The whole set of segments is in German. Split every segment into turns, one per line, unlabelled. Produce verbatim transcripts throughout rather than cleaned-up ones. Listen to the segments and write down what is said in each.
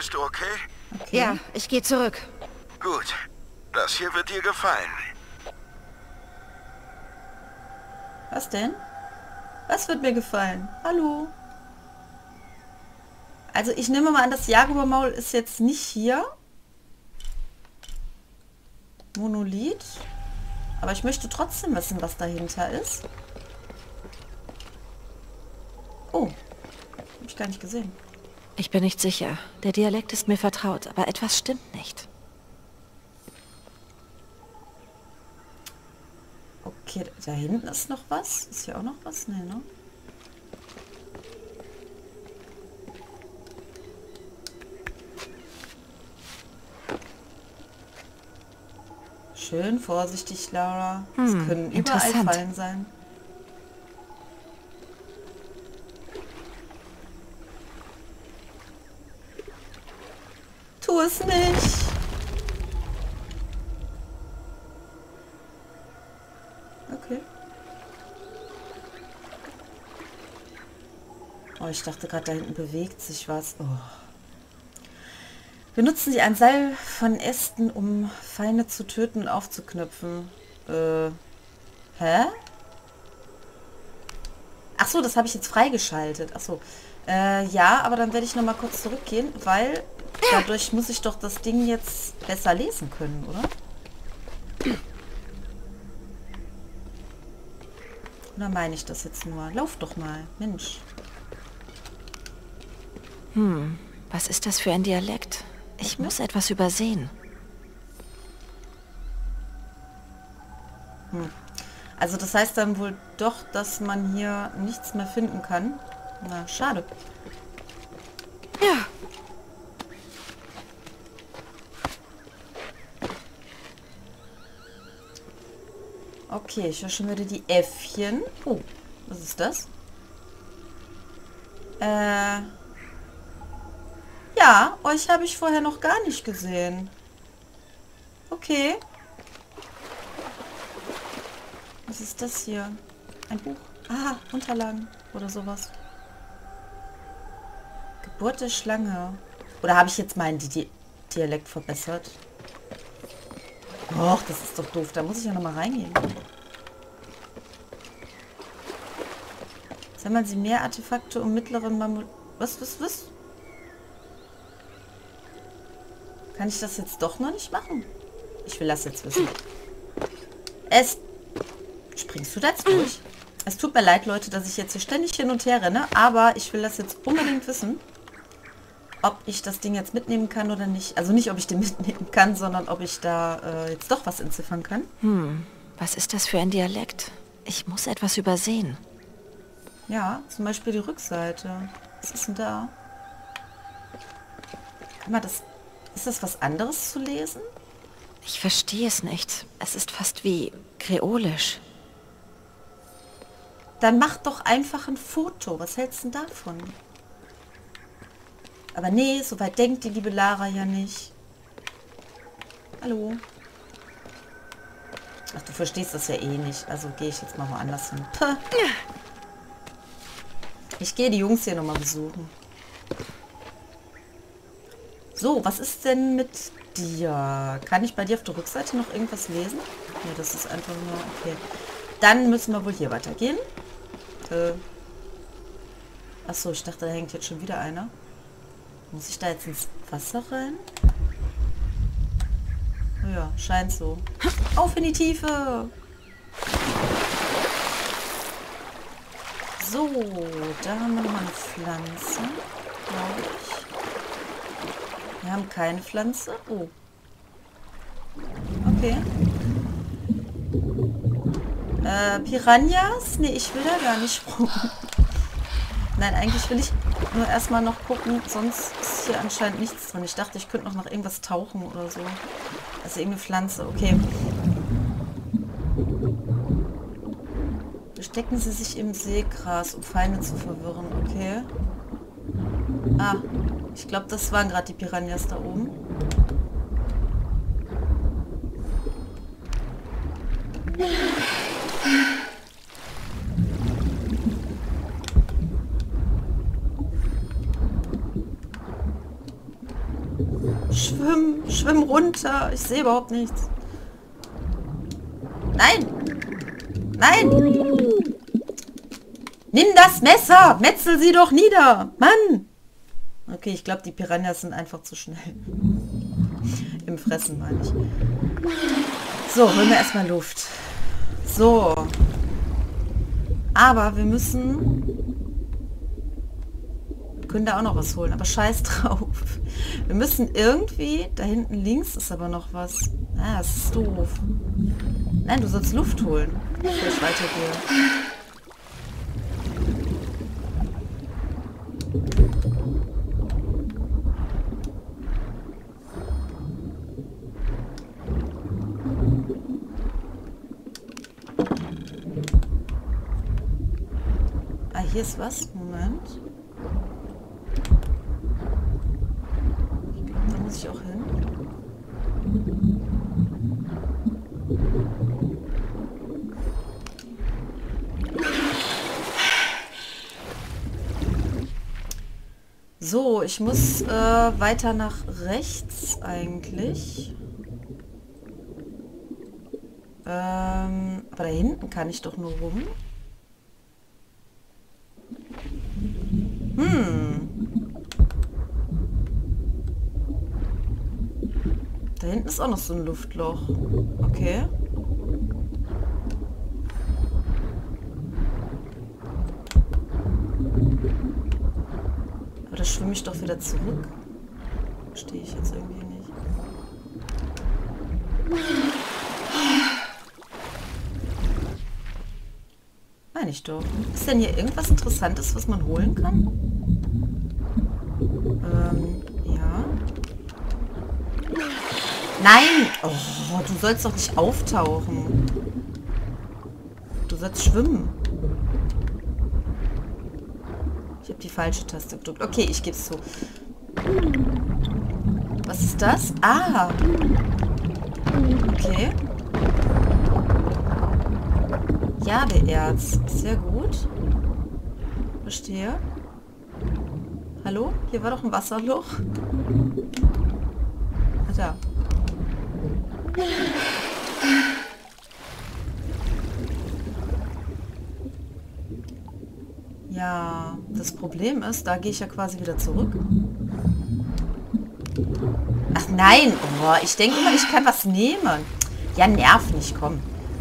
Bist du okay?
Okay.
Ja, ich gehe zurück.
Gut. Das hier wird dir gefallen.
Was denn? Was wird mir gefallen? Hallo? Also ich nehme mal an, das Jaguarmaul ist jetzt nicht hier. Monolith. Aber ich möchte trotzdem wissen, was dahinter ist. Oh. Habe ich gar nicht gesehen.
Ich bin nicht sicher. Der Dialekt ist mir vertraut, aber etwas stimmt nicht.
Okay, da hinten ist noch was. Ist hier auch noch was? Nee, ne? Schön vorsichtig, Lara. Es
Hm,
können überall
interessant.
Fallen sein. Tu es nicht. Okay. Oh, ich dachte gerade, da hinten bewegt sich was. Oh. Benutzen Sie ein Seil von Ästen, um Feinde zu töten und aufzuknüpfen. Äh, hä? Ach so, das habe ich jetzt freigeschaltet. Ach so. Äh, ja, aber dann werde ich noch mal kurz zurückgehen, weil dadurch muss ich doch das Ding jetzt besser lesen können, oder? Oder meine ich das jetzt nur? Lauf doch mal, Mensch.
Hm, was ist das für ein Dialekt? Ich muss etwas übersehen.
Hm. Also das heißt dann wohl doch, dass man hier nichts mehr finden kann. Na, schade.
Ja.
Okay, ich höre schon wieder die Äffchen. Oh, was ist das? Äh... Ja, euch habe ich vorher noch gar nicht gesehen. Okay. Was ist das hier? Ein Buch? Ah, Unterlagen oder sowas. Geburt der Schlange. Oder habe ich jetzt meinen Di Dialekt verbessert? Och, das ist doch doof. Da muss ich ja noch mal reingehen. Sammeln Sie mehr Artefakte um mittleren Mammut... Was, was, was? Kann ich das jetzt doch noch nicht machen? Ich will das jetzt wissen. Es... Springst du da jetzt durch? Es tut mir leid, Leute, dass ich jetzt hier ständig hin und her renne, aber ich will das jetzt unbedingt wissen, ob ich das Ding jetzt mitnehmen kann oder nicht. Also nicht, ob ich den mitnehmen kann, sondern ob ich da äh, jetzt doch was entziffern kann.
Hm, was ist das für ein Dialekt? Ich muss etwas übersehen.
Ja, zum Beispiel die Rückseite. Was ist denn da? Kann man das... Ist das was anderes zu lesen?
Ich verstehe es nicht. Es ist fast wie kreolisch.
Dann mach doch einfach ein Foto. Was hältst du denn davon? Aber nee, so weit denkt die liebe Lara ja nicht. Hallo? Ach, du verstehst das ja eh nicht. Also gehe ich jetzt mal woanders hin. Puh. Ich gehe die Jungs hier nochmal besuchen. So, was ist denn mit dir? Kann ich bei dir auf der Rückseite noch irgendwas lesen? Nee, das ist einfach nur... Okay. Dann müssen wir wohl hier weitergehen. Äh. Achso, ich dachte, da hängt jetzt schon wieder einer. Muss ich da jetzt ins Wasser rein? Ja, scheint so. Auf in die Tiefe! So, da haben wir nochmal eine Pflanze, glaube ich. Wir haben keine Pflanze. Oh. Okay. Äh, Piranhas? Nee, ich will da gar nicht springen. Nein, eigentlich will ich nur erstmal noch gucken, sonst ist hier anscheinend nichts drin. Ich dachte, ich könnte noch nach irgendwas tauchen oder so. Also irgendeine Pflanze, okay. Verstecken Sie sich im Seegras, um Feinde zu verwirren, okay. Ah, ich glaube, das waren gerade die Piranhas da oben. Schwimm, schwimm runter. Ich sehe überhaupt nichts. Nein. Nein. Nimm das Messer. Metzel sie doch nieder. Mann. Okay, ich glaube, die Piranhas sind einfach zu schnell. Im Fressen, meine ich. So, holen wir erstmal Luft. So. Aber wir müssen... Wir können da auch noch was holen, aber scheiß drauf. Wir müssen irgendwie... Da hinten links ist aber noch was. Ah, das ist doof. Nein, du sollst Luft holen, bevor ich weitergehe. Ah, hier ist was. Moment. Ich glaube, da muss ich auch hin. So, ich muss äh, weiter nach rechts eigentlich. Ähm, aber da hinten kann ich doch nur rum. Hm. Da hinten ist auch noch so ein Luftloch. Okay. Aber da schwimme ich doch wieder zurück. Verstehe ich jetzt irgendwie nicht. Meine ich doch. Ist denn hier irgendwas Interessantes, was man holen kann? Ähm, ja. Nein! Oh, du sollst doch nicht auftauchen. Du sollst schwimmen. Ich habe die falsche Taste gedrückt. Okay, ich gebe es zu. Was ist das? Ah! Okay. Jadeerz. Sehr gut. Verstehe. Hallo? Hier war doch ein Wasserloch. Ah, da. Ja, das Problem ist, da gehe ich ja quasi wieder zurück. Ach nein! Oh, ich denke immer, ich kann was nehmen. Ja, nerv nicht, komm.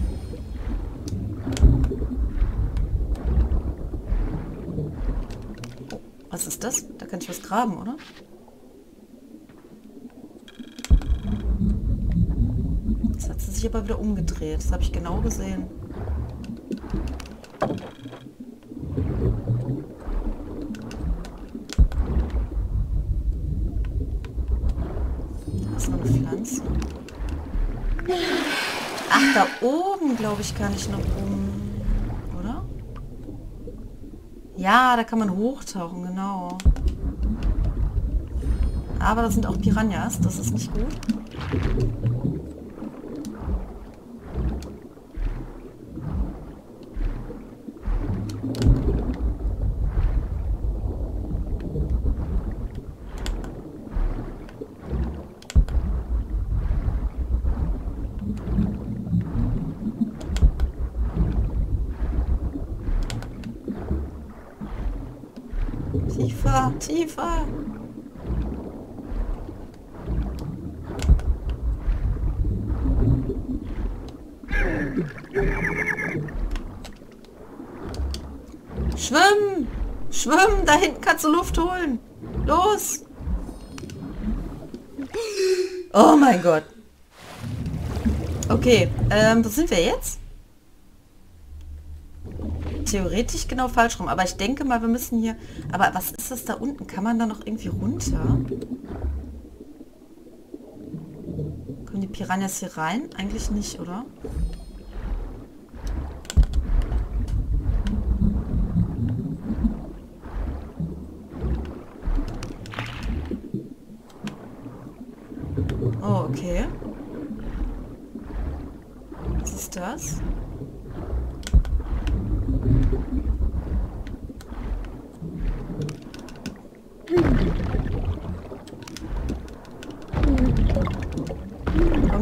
Was ist das? Da kann ich was graben, oder? Jetzt hat sie sich aber wieder umgedreht. Das habe ich genau gesehen. Da ist noch eine Pflanze. Ach, da oben, glaube ich, kann ich noch rum. Oder? Ja, da kann man hochtauchen, genau. Aber da sind auch Piranhas, das ist nicht gut. Tiefer, tiefer. Schwimm! Schwimm! Da hinten kannst du Luft holen. Los! Oh mein Gott. Okay, ähm, wo sind wir jetzt? Theoretisch genau falsch rum, aber ich denke mal, wir müssen hier... Aber was ist das da unten? Kann man da noch irgendwie runter? Kommen die Piranhas hier rein? Eigentlich nicht, oder? Oh, okay. Was ist das?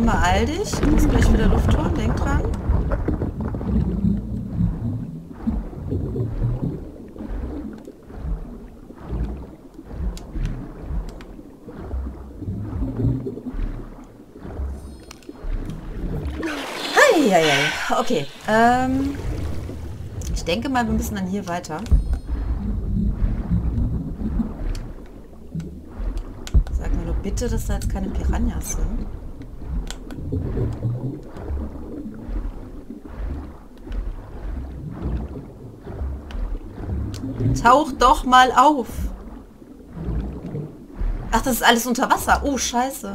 beeil dich. Du musst gleich wieder Luft holen, denk dran. Heieiei. Okay. Ähm, ich denke mal, wir müssen dann hier weiter. Sag mir nur bitte, dass da jetzt keine Piranhas sind. Tauch doch mal auf. Ach, das ist alles unter Wasser. Oh, scheiße.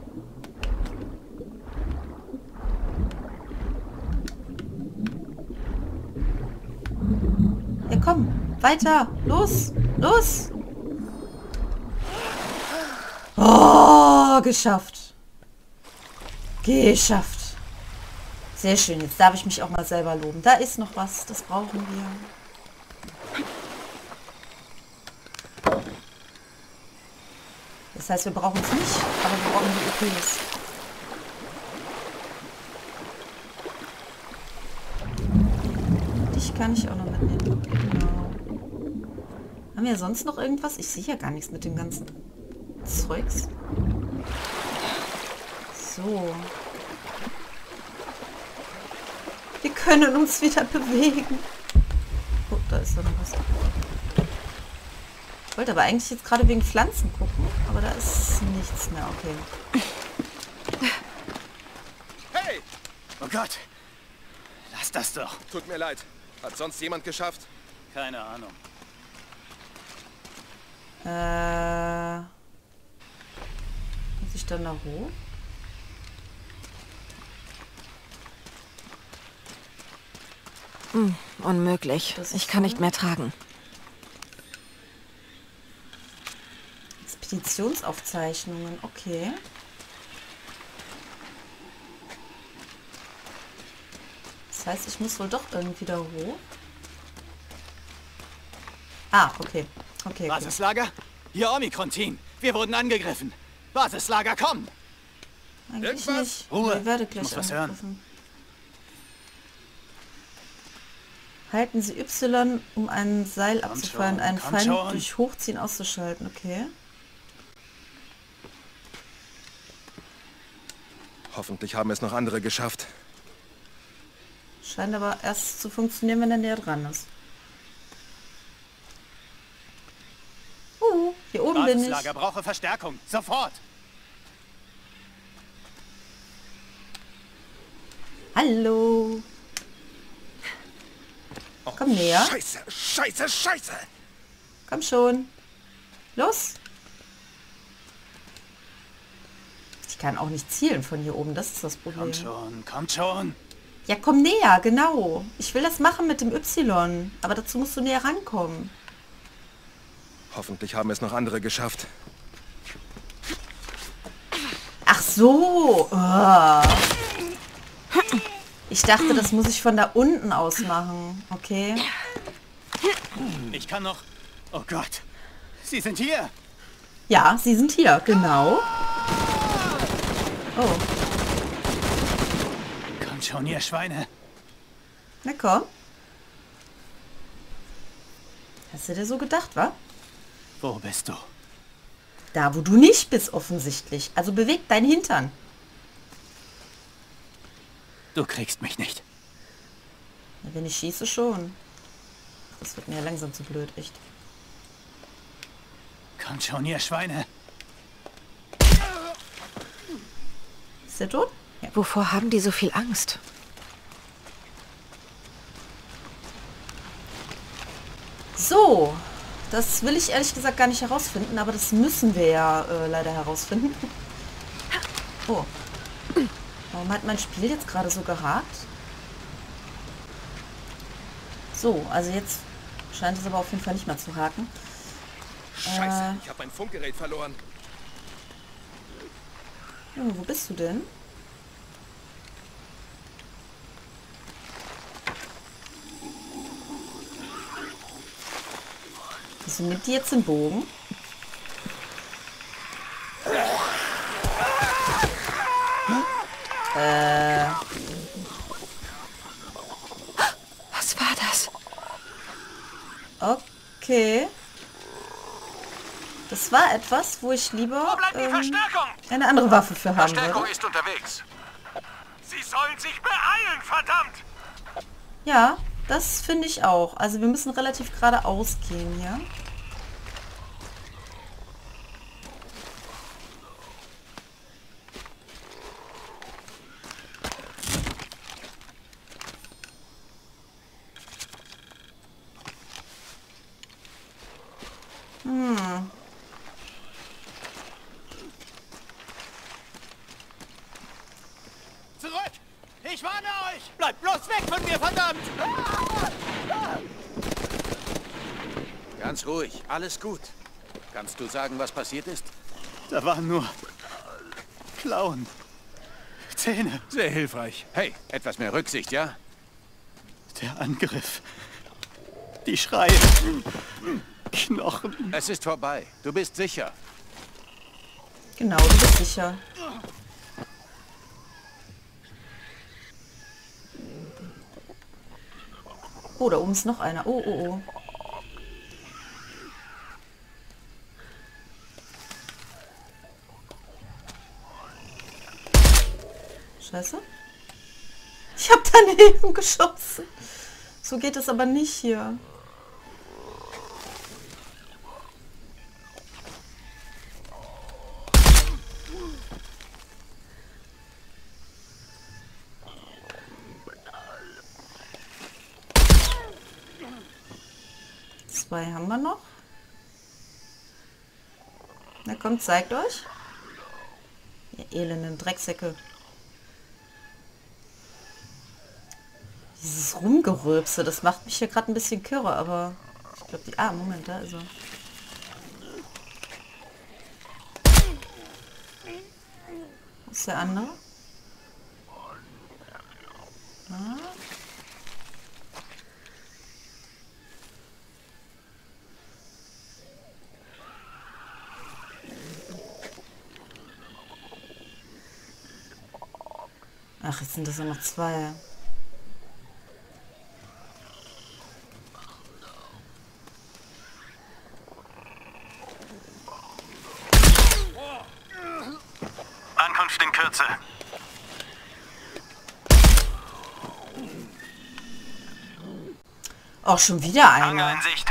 Ja, komm. Weiter. Los. Los. Oh, geschafft. Geschafft. Sehr schön. Jetzt darf ich mich auch mal selber loben. Da ist noch was. Das brauchen wir. Das heißt, wir brauchen es nicht, aber wir brauchen die O Ps. Dich kann ich auch noch mitnehmen. Genau. Haben wir sonst noch irgendwas? Ich sehe ja gar nichts mit dem ganzen Zeugs. So. Wir können uns wieder bewegen. Oh, da ist doch noch was. Ich wollte aber eigentlich jetzt gerade wegen Pflanzen gucken, aber da ist nichts mehr. Okay.
Hey! Oh Gott! Lass das doch.
Tut mir leid. Hat sonst jemand geschafft?
Keine Ahnung.
Äh. Muss ich dann da hoch?
Hm, unmöglich.
Das ist
Ich kann nicht
voll.
mehr tragen.
Expeditionsaufzeichnungen, okay. Das heißt, ich muss wohl doch irgendwie da hoch. Ah, okay. Okay, gut.
Basislager? Hier Omikron-Team. Wir wurden angegriffen. Basislager, komm!
Eigentlich
Irgendwas?
nicht.
Ruhe.
Ich werde
Ich
gleich
muss was hören.
angegriffen. Halten Sie Y, um ein Seil
Komm
abzufallen,
schon,
einen
komm
Feind
schon.
durch Hochziehen auszuschalten. Okay.
Hoffentlich haben es noch andere geschafft.
Scheint aber erst zu funktionieren, wenn er näher dran ist. Uh, hier oben bin ich.
Basislager brauche Verstärkung. Sofort!
Hallo.
Oh,
Komm näher.
Scheiße, scheiße, scheiße!
Komm schon. Los. Ich kann auch nicht zielen von hier oben. Das ist das Problem.
Kommt schon, kommt schon.
Ja, komm näher, genau. Ich will das machen mit dem Y. Aber dazu musst du näher rankommen.
Hoffentlich haben es noch andere geschafft.
Ach so. Oh. Ich dachte, das muss ich von da unten aus machen. Okay.
Ich kann noch... Oh Gott. Sie sind hier.
Ja, sie sind hier. Genau. Oh.
Kommt schon, ihr Schweine.
Na komm. Hast du dir so gedacht, wa?
Wo bist du?
Da, wo du nicht bist, offensichtlich. Also beweg deinen Hintern.
Du kriegst mich nicht.
Ja, wenn ich schieße, schon. Das wird mir ja langsam zu blöd, echt.
Kommt schon, ihr Schweine.
Ist der tot? Ja.
Wovor haben die so viel Angst?
So. Das will ich ehrlich gesagt gar nicht herausfinden, aber das müssen wir ja äh, leider herausfinden. Oh. Warum hat mein Spiel jetzt gerade so gehakt? So, also jetzt scheint es aber auf jeden Fall nicht mehr zu haken.
Scheiße,
Äh.
ich habe mein Funkgerät verloren.
Junge, wo bist du denn? Wieso nimmt die jetzt den Bogen? Okay. Das war etwas, wo ich lieber ähm, eine andere Waffe für haben
Verstärkung
würde.
ist unterwegs. Sie sollen sich beeilen, verdammt!
Ja, das finde ich auch. Also wir müssen relativ geradeaus gehen hier. Hm.
Zurück! Ich warne euch! Bleibt bloß weg von mir, verdammt!
Ganz ruhig, alles gut. Kannst du sagen, was passiert ist?
Da waren nur Klauen. Zähne.
Sehr hilfreich.
Hey, etwas mehr Rücksicht, ja?
Der Angriff. Die Schreie. Knochen.
Es ist vorbei. Du bist sicher.
Genau, du bist sicher. Oh, da oben ist noch einer. Oh, oh, oh. Scheiße. Ich habe daneben geschossen. So geht es aber nicht hier. Zwei haben wir noch. Na kommt, zeigt euch. Ihr elenden Drecksäcke. Dieses Rumgerülpse, das macht mich hier gerade ein bisschen kirre, aber ich glaube die... Ah, Moment, da ist er. Wo ist der andere? Ah. Ach, jetzt sind das nur noch zwei.
Ankunft in Kürze.
Auch schon wieder
Angel
einer.
in Sicht.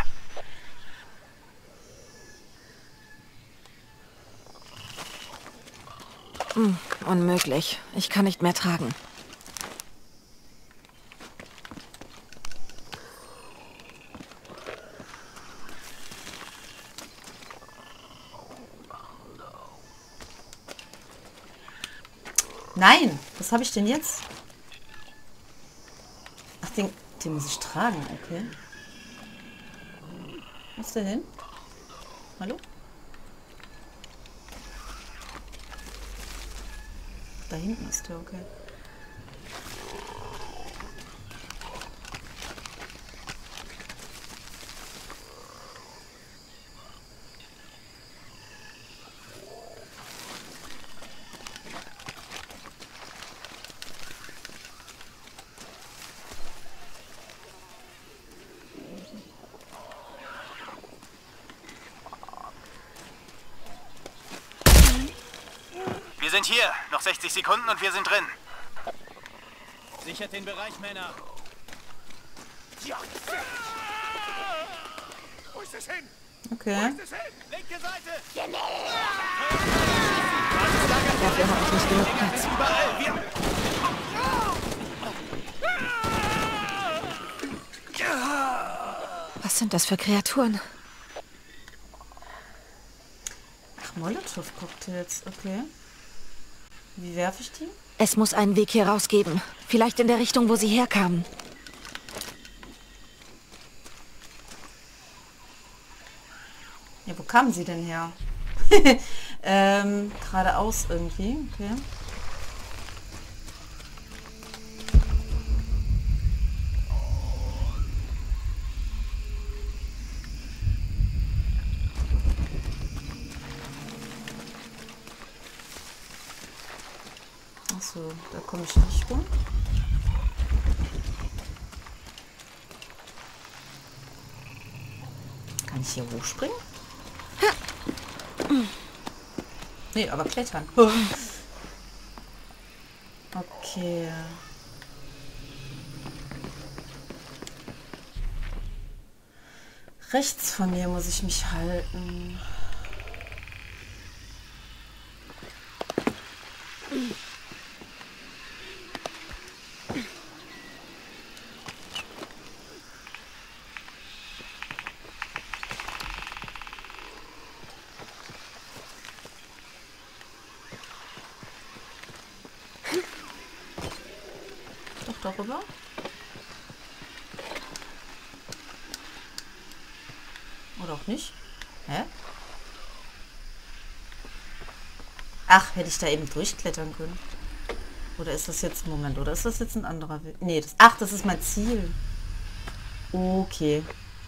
Hm, unmöglich. Ich kann nicht mehr tragen.
Nein, was habe ich denn jetzt? Ach, den, den muss ich tragen, okay. Wo ist der hin? Hallo? Da hinten ist der, okay.
Wir sind hier. Noch sechzig Sekunden und wir sind drin. Sichert den Bereich, Männer.
Wo ist es hin?
Okay.
Wo ist es hin?
Linke Seite.
Dafür habe ich nicht genug Platz.
Überall. Wir...
Was sind das für Kreaturen?
Ach, Molotow-Cocktails, okay. Wie werfe ich die?
Es muss einen Weg hier raus geben. Vielleicht in der Richtung, wo sie herkamen.
Ja, wo kamen sie denn her? ähm, geradeaus irgendwie, okay. Achso, da komme ich nicht rum. Kann ich hier hochspringen? Nee, aber klettern. Okay. Rechts von mir muss ich mich halten. Doch darüber? Oder auch nicht? Hä? Ach, hätte ich da eben durchklettern können. Oder ist das jetzt... Moment, oder ist das jetzt ein anderer Weg? Nee, das... Ach, das ist mein Ziel. Okay.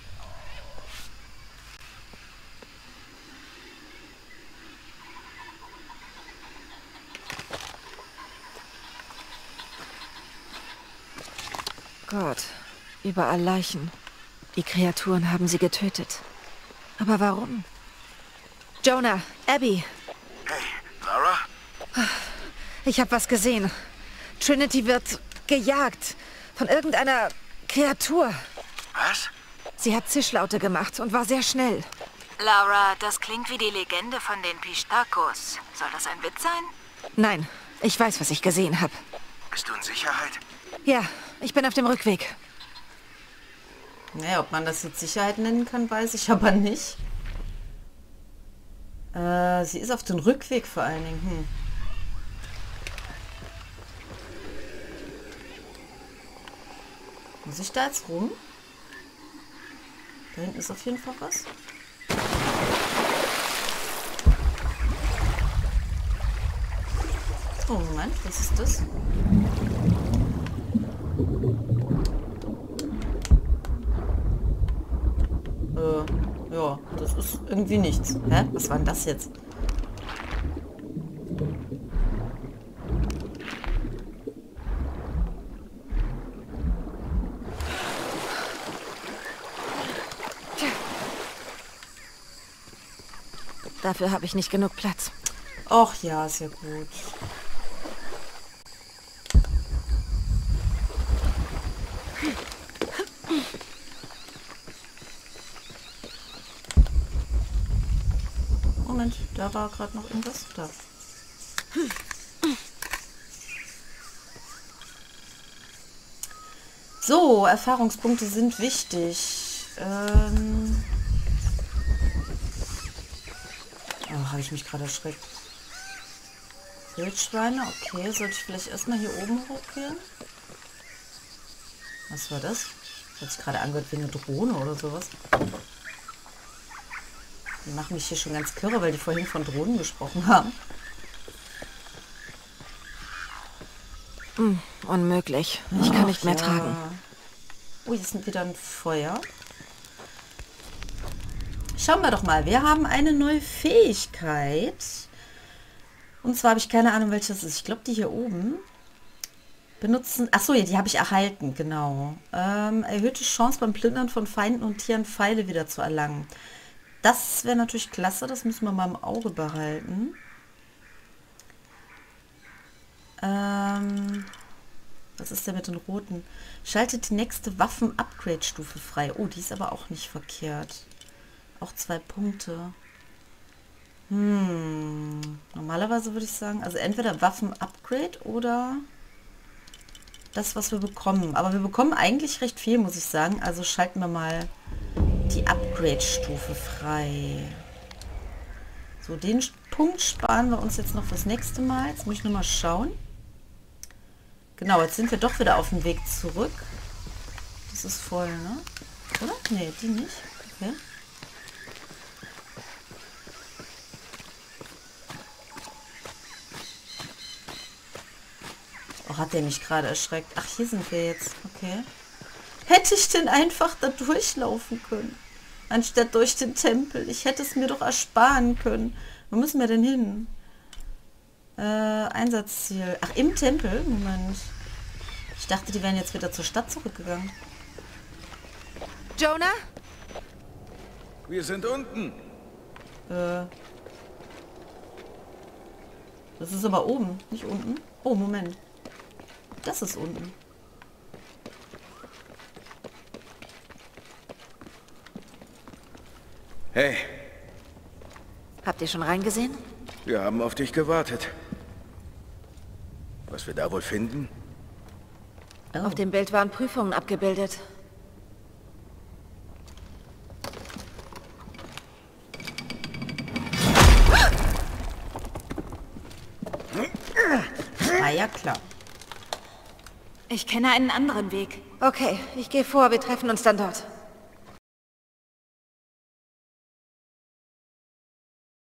Gott, überall Leichen. Die Kreaturen haben sie getötet. Aber warum? Jonah, Abby.
Hey, Lara?
Ich habe was gesehen. Trinity wird gejagt von irgendeiner Kreatur.
Was?
Sie hat Zischlaute gemacht und war sehr schnell.
Laura, das klingt wie die Legende von den Pistakos. Soll das ein Witz sein?
Nein, ich weiß, was ich gesehen habe.
Bist du in Sicherheit?
Ja, ich bin auf dem Rückweg.
Naja, ob man das jetzt Sicherheit nennen kann, weiß ich aber nicht. Äh, sie ist auf dem Rückweg vor allen Dingen. Hm. Muss ich da jetzt rum? Da hinten ist auf jeden Fall was. Oh, Moment, was ist das? Äh, ja, das ist irgendwie nichts. Hä? Was war denn das jetzt?
Dafür habe ich nicht genug Platz.
Och ja, sehr gut. Moment, da war gerade noch irgendwas. Da. So, Erfahrungspunkte sind wichtig. Ähm oh, habe ich mich gerade erschreckt. Wildschweine, okay. Sollte ich vielleicht erstmal hier oben hochgehen? Was war das? Das hat sich gerade angehört wie eine Drohne oder sowas. Die machen mich hier schon ganz kirre, weil die vorhin von Drohnen gesprochen haben.
Hm, unmöglich. Ich kann nicht mehr
ja.
tragen.
Oh, hier ist wieder ein Feuer. Schauen wir doch mal. Wir haben eine neue Fähigkeit. Und zwar habe ich keine Ahnung, welche das ist. Ich glaube, die hier oben. Benutzen... Achso, ja, die habe ich erhalten. Genau. Ähm, erhöhte Chance beim Plündern von Feinden und Tieren Pfeile wieder zu erlangen. Das wäre natürlich klasse. Das müssen wir mal im Auge behalten. Ähm... Was ist denn mit den roten? Schaltet die nächste Waffen-Upgrade-Stufe frei. Oh, die ist aber auch nicht verkehrt. Auch zwei Punkte. Hm. Normalerweise würde ich sagen, also entweder Waffen-Upgrade oder das, was wir bekommen. Aber wir bekommen eigentlich recht viel, muss ich sagen. Also schalten wir mal die Upgrade-Stufe frei. So, den Punkt sparen wir uns jetzt noch fürs nächste Mal. Jetzt muss ich nochmal schauen. Genau, jetzt sind wir doch wieder auf dem Weg zurück. Das ist voll, ne? Oder? Nee, die nicht. Okay. Oh, hat der mich gerade erschreckt. Ach, hier sind wir jetzt. Okay. Hätte ich denn einfach da durchlaufen können? Anstatt durch den Tempel. Ich hätte es mir doch ersparen können. Wo müssen wir denn hin? Äh, Einsatzziel. Ach, im Tempel? Moment. Ich dachte, die wären jetzt wieder zur Stadt zurückgegangen.
Jonah?
Wir sind unten.
Äh. Das ist aber oben, nicht unten. Oh, Moment. Das ist unten.
Hey,
Habt ihr schon reingesehen?
wir haben auf dich gewartet. Was wir da wohl finden?
Oh.
Auf dem Bild waren Prüfungen abgebildet.
Ah ja, klar.
Ich kenne einen anderen Weg. Okay, ich gehe vor, wir treffen uns dann dort.